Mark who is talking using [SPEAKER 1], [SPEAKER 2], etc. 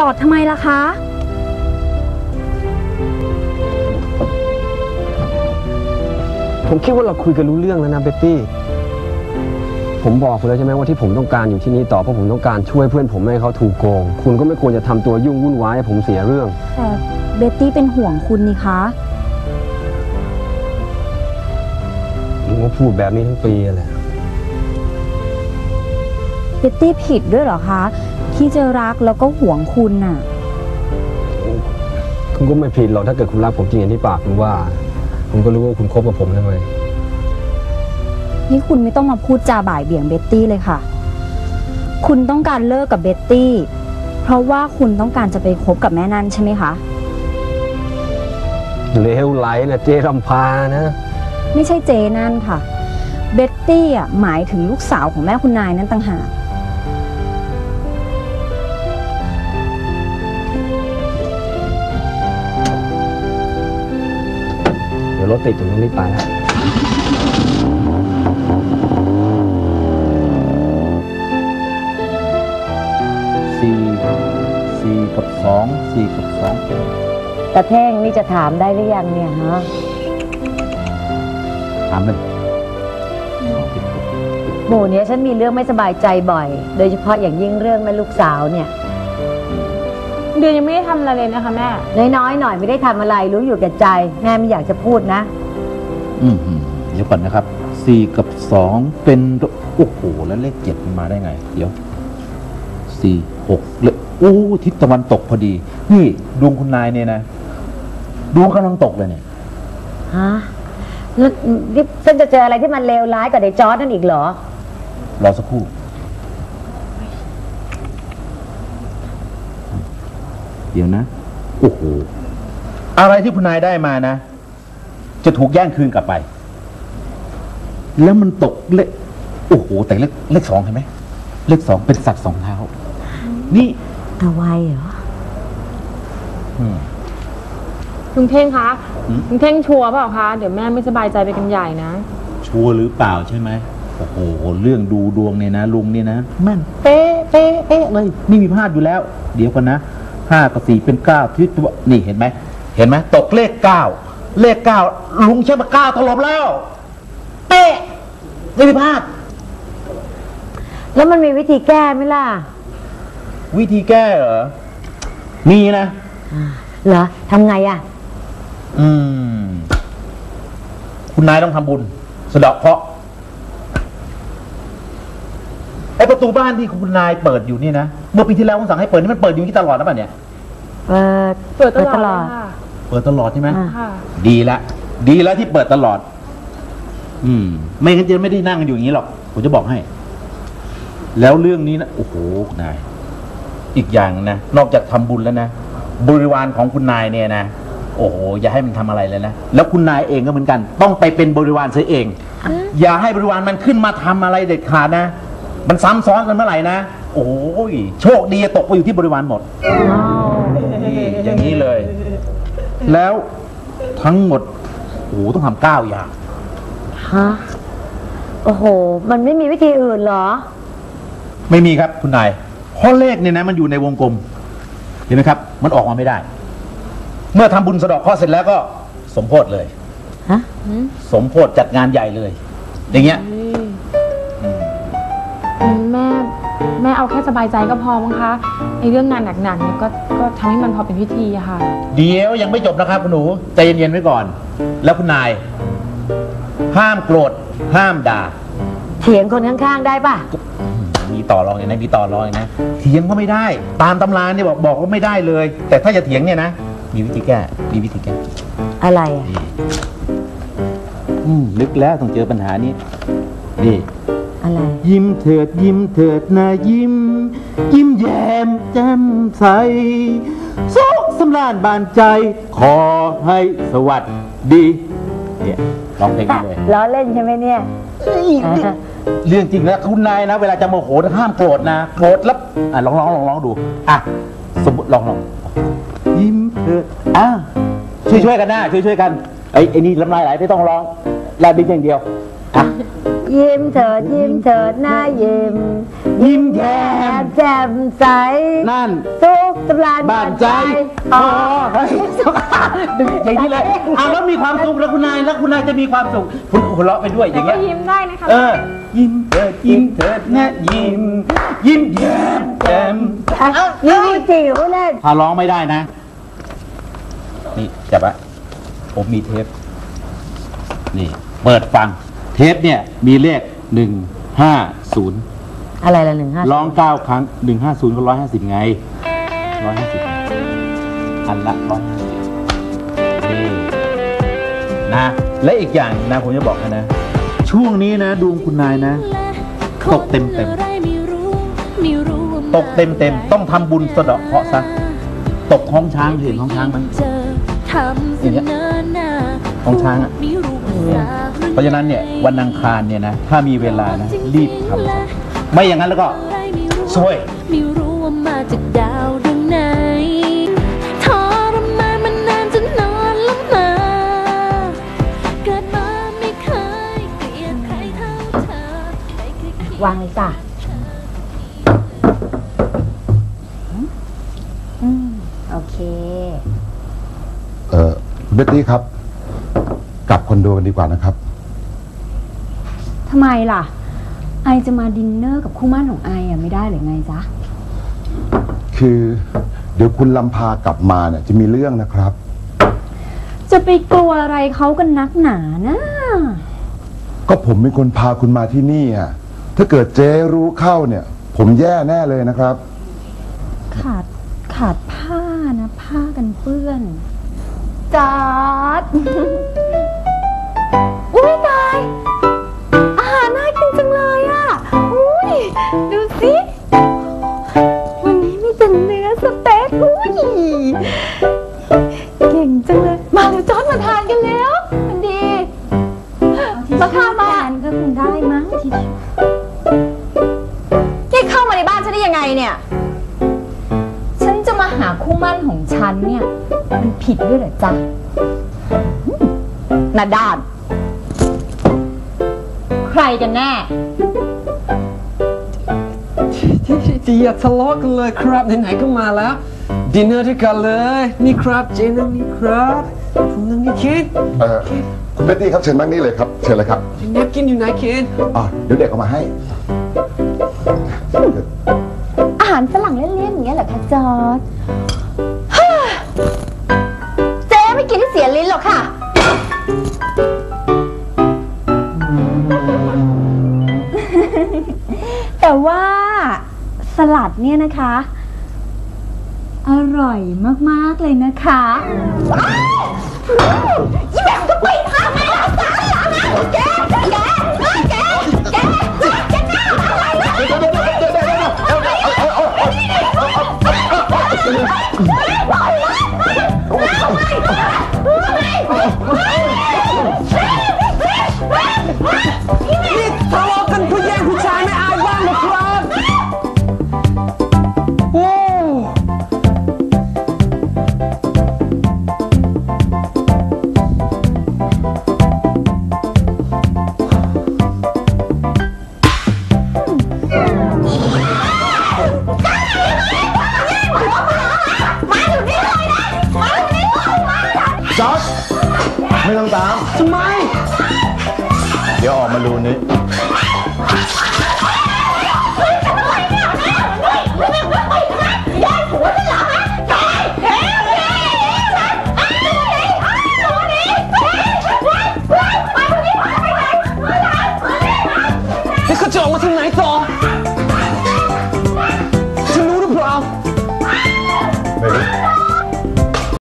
[SPEAKER 1] อดทำไมล่ะคะ
[SPEAKER 2] ผมคิดว่าเราคุยกันรู้เรื่องแล้วนะเบ็ตตี้ผมบอกคุณแล้วใช่ไหมว่าที่ผมต้องการอยู่ที่นี่ต่อเพราะผมต้องการช่วยเพื่อนผมไม่ให้เขาถูกโกงคุณก็ไม่ควรจะทำตัวยุ่งวุ่นวายให้ผมเสียเรื่อง
[SPEAKER 1] แต่เบ็ตตี้เป็นห่วงคุณนี่คะ
[SPEAKER 2] ลุงก็พูดแบบนี้ทั้งปีแหละ
[SPEAKER 1] เบ็ตตี้ผิดด้วยเหรอคะที่จะรักแล้วก็ห่วงคุณน่ะ
[SPEAKER 2] คุณก็ไม่ผิดหรอกถ้าเกิดคุณรักผมจริงอย่างที่ปากคุณว่าคุณก็รู้ว่าคุณคบกับผมทำไม
[SPEAKER 1] นี่คุณไม่ต้องมาพูดจาบ่ายเบี่ยงเบ็ตตี้เลยค่ะคุณต้องการเลิกกับเบ็ตตี้เพราะว่าคุณต้องการจะไปคบกับแม่นั่นใช่ไหมคะ
[SPEAKER 2] เลวไหลนะเจรำพานะ
[SPEAKER 1] ไม่ใช่เจนั่นค่ะเบ็ตตี้อ่ะหมายถึงลูกสาวของแม่คุณนายนั่นต่างหาก
[SPEAKER 2] เดี๋ยวรถติดถึงต้องรีบไปแล้ว
[SPEAKER 3] 4 กับ 2 4 กับ 2
[SPEAKER 4] ตาแท่งนี่จะถามได้หรือยังเนี่ยฮะ
[SPEAKER 3] ถามเลย
[SPEAKER 4] หมู่เนี้ยฉันมีเรื่องไม่สบายใจบ่อยโดยเฉพาะอย่างยิ่งเรื่องแม่ลูกสาวเนี่ย
[SPEAKER 5] เดือนยังไม่ได้ทำอะไรเลยนะคะแม่
[SPEAKER 4] น้อยๆหน่อยไม่ได้ทำอะไรรู้อยู่แก่ใจแม่ไม่อยากจะพูดนะ
[SPEAKER 3] เดี๋ยวก่อนนะครับ4 กับ 2เป็นโอ้โหแล้วเลข7มันมาได้ไงเดี๋ยว4 6เลยทิศตะวันตกพอดีนี่ดวงคุณนายเนี่ยนะดวงกำลังตกเลยเนี่ย
[SPEAKER 4] ฮะแล้วฉันจะเจออะไรที่มันเลวร้ายกว่าในจอร์จนั่นอีกเหรอ
[SPEAKER 3] รอสักครู่เดี๋ยวนะโอ้โหอะไรที่คุณนายได้มานะจะถูกแย่งคืนกลับไปแล้วมันตกเลขโอ้โหแต่เลข 2เห็นไหมเลข 2เป็นสัตว์2 เท้านี่
[SPEAKER 4] เอาไว้เหรอ
[SPEAKER 5] ลุงเท่งคะลุงเท่งชัวร์เปล่าคะเดี๋ยวแม่ไม่สบายใจไปกันใหญ่นะ
[SPEAKER 3] ชัวร์หรือเปล่าใช่ไหมโอ้โหเรื่องดูดวงเนี่ยนะลุงเนี่ยนะแม่นเป๊ะเลยไม่มีพลาดอยู่แล้วเดี๋ยวกันนะ5 กับ 4เป็น9ที่ตัวนี่เห็นไหมตกเลข 9เลข 9ลุงใช้มา9ถล่มแล้วเป๊ะไม่มีพลาด
[SPEAKER 4] แล้วมันมีวิธีแก้ไหมล่ะ
[SPEAKER 3] วิธีแก้เหรอมีนะ
[SPEAKER 4] เหรอทำไงอ่ะ
[SPEAKER 3] คุณนายต้องทำบุญสะเดาะเคราะห์ไอประตูบ้านที่คุณนายเปิดอยู่นี่นะเมื่อปีที่แล้วผมสั่งให้เปิดนี่มันเปิดอยู่ที่ตลอดนะป่ะเนี่ย
[SPEAKER 5] เปิดตลอด
[SPEAKER 3] เปิดตลอดใช่ไหมดีละที่เปิดตลอดไม่งั้นจะไม่ได้นั่งกันอยู่อย่างนี้หรอกผมจะบอกให้แล้วเรื่องนี้นะโอ้โหนายอีกอย่างนะนอกจากทำบุญแล้วนะบริวารของคุณนายเนี่ยนะโอ้โหอย่าให้มันทำอะไรเลยนะแล้วคุณนายเองก็เหมือนกันต้องไปเป็นบริวารเสียเองอย่าให้บริวารมันขึ้นมาทำอะไรเด็ดขาดนะมันซ้ำซ้อนกันเมื่อไหร่นะโอ้ยโชคดีตกไปอยู่ที่บริวารหมดอย่างนี้เลยแล้วทั้งหมดโอ้โหต้องทำ9 อย่าง
[SPEAKER 4] ฮะโอ้โหมันไม่มีวิธีอื่นเหรอ
[SPEAKER 3] ไม่มีครับคุณนายเพราะเลขเนี่ยนะมันอยู่ในวงกลมเห็นไหมครับมันออกมาไม่ได้เมื่อทำบุญสะเดาะเคราะห์เสร็จแล้วก็สมโภชเลย
[SPEAKER 4] ฮะ
[SPEAKER 3] สมโภชจัดงานใหญ่เลยอย่างเงี้ย
[SPEAKER 5] แม่เอาแค่สบายใจก็พอมั้งคะไอ้เรื่องงานหนักๆเนี่ยก็ทำให้มันพอเป็นพิธีอะค่ะ
[SPEAKER 3] เดี๋ยวยังไม่จบนะครับคุณหนูใจเย็นๆไว้ก่อนแล้วคุณนายห้ามโกรธห้ามด่า
[SPEAKER 4] เถียงคนข้างๆได้ป่ะ
[SPEAKER 3] มีต่อรองอย่างนี้มีต่อรองนะเถียงก็ไม่ได้ตามตำราเนี่ยบอกว่าไม่ได้เลยแต่ถ้าจะเถียงเนี่ยนะมีวิธีแก้
[SPEAKER 4] อะไรอ่ะ
[SPEAKER 3] นึกแล้วต้องเจอปัญหานี้นี่
[SPEAKER 4] อะไร
[SPEAKER 3] ยิ้มเถิดนะยิ้มแย้มแจ่มใสสุขสำราญบานใจขอให้สวัสดีเนี่ยร้องเพลงนี้เลย
[SPEAKER 4] ล้อเล่นใช่ไหมเนี่ย
[SPEAKER 3] เรื่องจริงนะคุณนายนะเวลาจะโมโหห้ามโกรธนะโกรธแล้วลองดูสมมติลองยิ้มเถิดช่วยกันนะช่วยกันไอ้นี่ลำลายไหลไม่ต้องร้องลาบินอย่างเดียว
[SPEAKER 4] ยิ้มเถิดยิ้มเถิดหน้ายิ้ม
[SPEAKER 3] ยิ้มแย้ม
[SPEAKER 4] แจ่มใส
[SPEAKER 3] นั่น
[SPEAKER 4] ทุกสำราญ
[SPEAKER 3] บ้านใจอ๋อดึงอย่างนี้เลยแล้วมีความสุขแล้วคุณนายจะมีความสุขคุณหัวเราะไปด้วยอย่างเงี้ย
[SPEAKER 5] ยิ้มได้นะคะ
[SPEAKER 3] ยิ้มเถิดนะยิ้มแย้มแจ่ม
[SPEAKER 4] นี่จริงเขาเล่น
[SPEAKER 3] ถ้าร้องไม่ได้นะ นี่จับไว้ผมมีเทป นี่ เปิดฟัง เทปเนี่ย มีเลข150
[SPEAKER 4] อะไรละ150
[SPEAKER 3] ร้อง9 ครั้ง150ก็150ไง150อันละ150นี่นะและอีกอย่างนะผมจะบอกให้นะ ช่วงนี้นะดวงคุณนายนะ ตกเต็มตกเต็มต้องทำบุญสะเดาะเคราะห์ซะตกห้องช้างเห็นห้องช้างมันอย่างเงี้ยห้องช้างอ่ะเพราะฉะนั้นเนี่ยวันอังคารเนี่ยนะถ้ามีเวลานะรีบทำไม่อย่างนั้นแล้วก็ซวย
[SPEAKER 6] ไม่รู้ว่ามาจากดาวดวงไหนทรมานมันนานจนนอนละเมอเกิดมาไม่เคยเกลียดใครเท่าเธอไม่เคยคิด
[SPEAKER 4] วางเลยจ้ะโอเค
[SPEAKER 7] เบตตี้ครับ กลับคอนโดกันดีกว่านะครับ
[SPEAKER 1] ทำไมล่ะ ไอจะมาดินเนอร์กับคู่หมั่นของไออะไม่ได้หรือไงจ๊ะ
[SPEAKER 7] คือเดี๋ยวคุณลำพากลับมาเนี่ยจะมีเรื่องนะครับ
[SPEAKER 1] จะไปกลัวอะไรเขากันนักหนานะ
[SPEAKER 7] ก็ผมเป็นคนพาคุณมาที่นี่อ่ะถ้าเกิดเจ๊รู้เข้าเนี่ย ผมแย่แน่เลยนะครับ
[SPEAKER 1] ขาดผ้านะผ้ากันเปื้อนจอด อุ้ยตาย อาหารน่ากินจังเลยอ่ะ อุ้ยดูสิ วันนี้มีแต่เนื้อสเต็กอุ้ยเก่งจังเลย มาเดี๋ยวจอดมาทานกันแล้วมันดีมาข้าวมาก็คงได้มั้งทีนี่เข้ามาในบ้านฉันได้ยังไงเนี่ยฉันจะมาหาคู่หมั่นของฉันเนี่ยมันผิดด้วยเหรอจ๊ะนาดานใครกันแน่
[SPEAKER 2] อย่าทะเลาะกันเลยครับไหนๆก็มาแล้วดินเนอร์ด้วยกันเลยนี่ครับเจนั่งนี่ครับผมนั่งนี่เคน
[SPEAKER 7] คุณเบตตี้ครับเชิญนั่งนี่เลยครับเชิญเลยครับ
[SPEAKER 2] แนปกินอยู่ไหนเคน
[SPEAKER 7] เดี๋ยวเด็กเอามาให้
[SPEAKER 1] อาหารฝรั่งเล่นๆอย่างเงี้ยเหรอคะจอร์จ เจ๊ไม่กินที่เสียลิ้นหรอกค่ะ แต่ว่าสลัดเนี่ยนะคะ อร่อยมากๆเลยนะคะยี่แบบก็ปิดห้ามไม่รับสารหรอนะแกหน้า
[SPEAKER 2] นี่ทะเลาะกันผู้แย่งผู้ชายไม่อายบ้างเหรอครับโอ้
[SPEAKER 7] จอร์จไม่ต้องตาม
[SPEAKER 2] ทำไม
[SPEAKER 7] เดี๋ยวออกมาดูนี่
[SPEAKER 2] นี่เขาจะออกมาทางไหนต่อ